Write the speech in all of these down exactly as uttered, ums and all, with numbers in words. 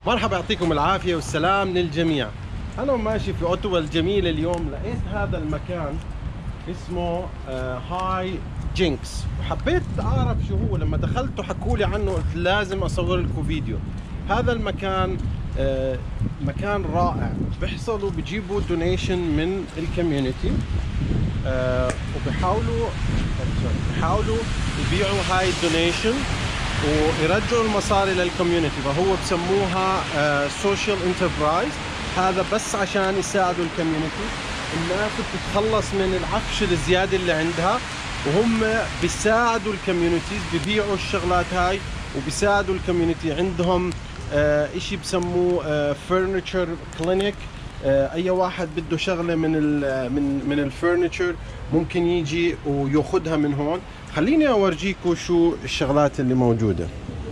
مرحبا، يعطيكم العافية والسلام للجميع. أنا ماشي في أوتوا الجميلة اليوم لقيت هذا المكان اسمه هاي جينكس، وحبيت أعرف شو هو. لما دخلت وحكوا لي عنه قلت لازم أصور لكم فيديو. هذا المكان آه مكان رائع، بيحصلوا بيجيبوا دونيشن من الكوميونتي آه وبيحاولوا بيحاولوا يبيعوا هاي الدونيشن ويرجعوا المصاري للكوميونتي، فهو بسموها سوشيال انتربرايز. هذا بس عشان يساعدوا الكوميونتي. الناس بتتخلص من العفش الزياده اللي عندها، وهم بيساعدوا الكوميونيتيز، ببيعوا الشغلات هاي وبيساعدوا الكوميونتي. عندهم آه اشي بسموه فرنتشر كلينيك. اي واحد بده شغله من ال من من الفرنتشر ممكن يجي وياخذها من هون. خليني اورجيكم شو الشغلات اللي موجوده.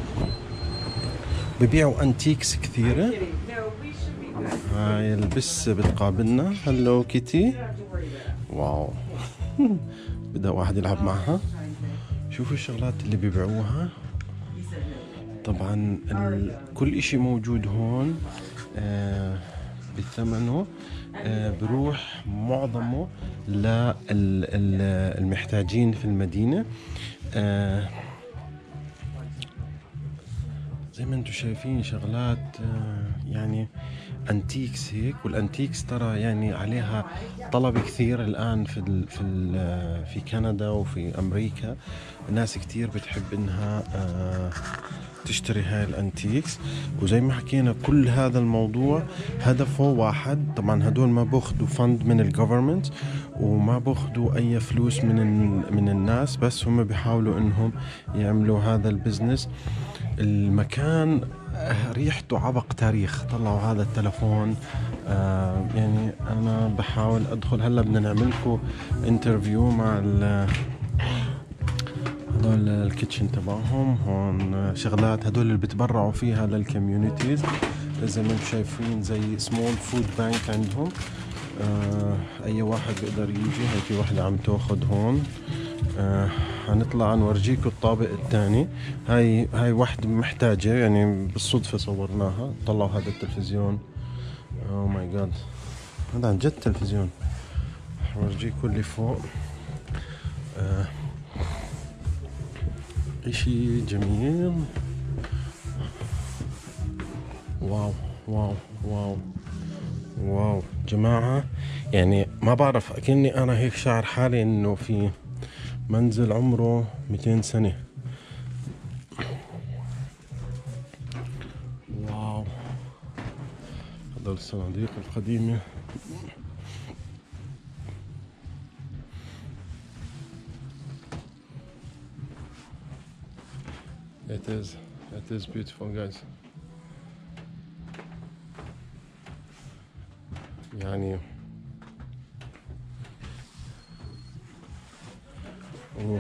ببيعوا انتيكس كثيره. هاي البس بتقابلنا، هلو كيتي، واو. بدا واحد يلعب معها. شوفوا الشغلات اللي بيبيعوها. طبعا كل اشي موجود هون آه بثمنه آه بروح معظمه للمحتاجين في المدينة. آه زي ما انتم شايفين شغلات آه يعني انتيكس هيك. والانتيكس ترى يعني عليها طلب كثير الان في ال في ال في كندا وفي امريكا. الناس كثير بتحب انها آه تشتري هاي الانتيكس. وزي ما حكينا كل هذا الموضوع هدفه واحد. طبعا هدول ما باخذوا فند من الجوفرمنت وما باخذوا اي فلوس من من الناس، بس هم بيحاولوا انهم يعملوا هذا البزنس. المكان ريحته عبق تاريخ. طلعوا هذا التلفون آه يعني انا بحاول ادخل. هلا بدنا نعمل لكم انترفيو مع ال هدول الكيتشن تبعهم. هون شغلات هدول اللي بتبرعوا فيها للكوميونيتيز، زي ما انتم شايفين زي سمول فود بانك عندهم. آه اي واحد بيقدر يجي. هاي في وحده عم تاخذ هون. آه هنطلع نورجيكم الطابق الثاني. هاي هاي وحده محتاجه، يعني بالصدفه صورناها. طلعوا هذا التلفزيون. اوه ماي جاد، هذا عن جد تلفزيون. هورجيكم اللي فوق. آه اشي جميل. واو واو واو واو جماعة، يعني ما بعرف، اكني انا هيك شعر حالي انه في منزل عمره مئتين سنة. واو، هذول الصناديق القديمة. It is, it is beautiful guys. يعني oh.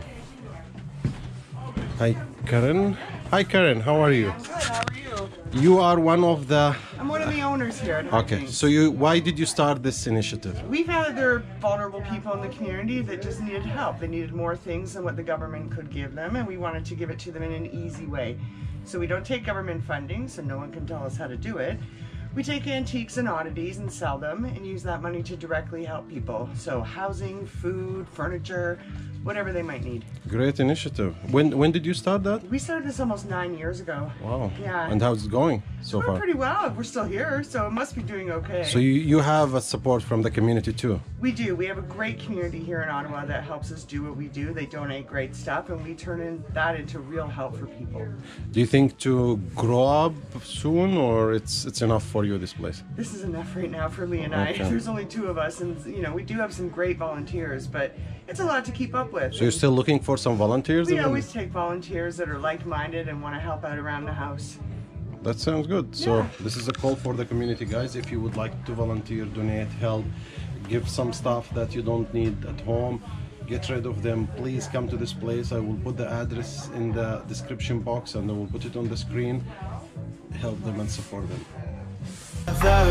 Hi Karen. Hi Karen, how are you? I'm good, how are you? You are one of the I'm one of the owners here at Okay, so you why did you start this initiative? We found that there are vulnerable people in the community that just needed help. They needed more things than what the government could give them, and we wanted to give it to them in an easy way. So we don't take government funding, so no one can tell us how to do it. We take antiques and oddities and sell them and use that money to directly help people. So housing, food, furniture, whatever they might need. Great initiative. When when did you start that? We started this almost nine years ago. Wow. Yeah. And how's it going so We're far? pretty well. We're still here, so it must be doing okay. So you, you have a support from the community too? We do. We have a great community here in Ottawa that helps us do what we do. They donate great stuff, and we turn in that into real help for people. Do you think to grow up soon, or it's it's enough for you, this place? This is enough right now for Lee and I. Okay. There's only two of us, and you know we do have some great volunteers, but it's a lot to keep up with. So you're still looking for some volunteers? We even? always take volunteers that are like-minded and want to help out around the house. That sounds good. So Yeah. this is a call for the community, guys. If you would like to volunteer, donate, help, give some stuff that you don't need at home, get rid of them, please come to this place. I will put the address in the description box and I will put it on the screen. Help them and support them.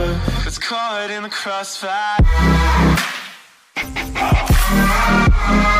It's caught in the crossfire.